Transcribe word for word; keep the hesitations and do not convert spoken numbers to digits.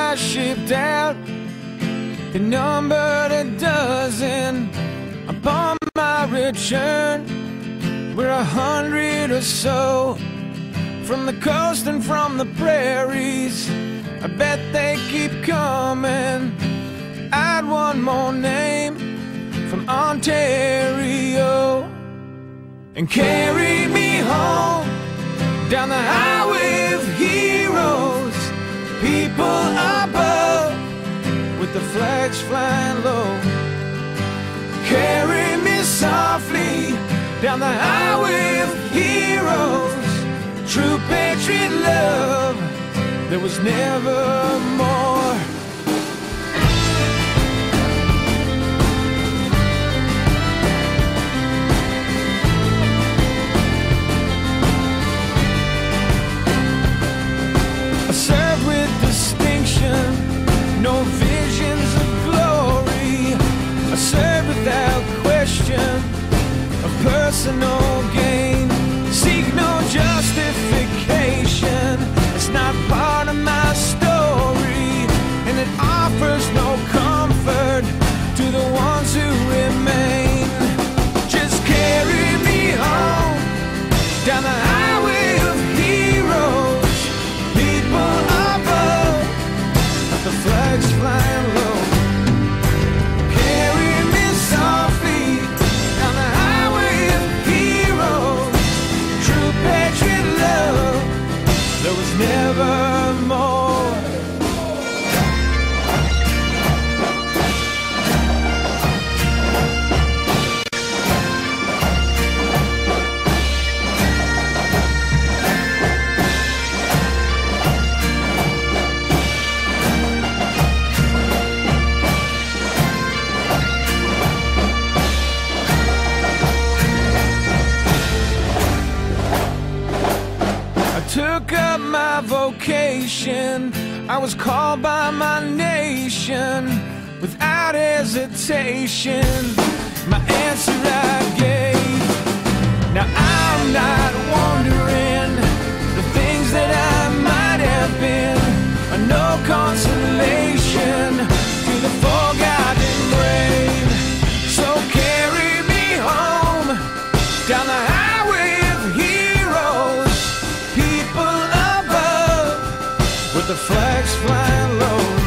I shipped out, they numbered a dozen. Upon my return, we're a hundred or so, from the coast and from the prairies. I bet they keep coming. Add one more name from Ontario and carry me home down the highway of heroes. People above with the flags flying low. Carry me softly down the highway of heroes. True patriot love, there was never more. I served with distinction, no visions of glory. I served without question of personal gain. Seek no justification, it's not part of my story, and it offers no comfort to the ones who remain. Just carry me home down the highway of heroes. People above, the flags flying low. Carry me softly down the highway of heroes. True patriot love, there was never more. Took up my vocation, I was called by my nation without hesitation. My answer I gave. Now I'm not wondering the things that I might have been are no consolation to the forgotten brave. So carry me home down the highway of heroes. People above with the flags flying low.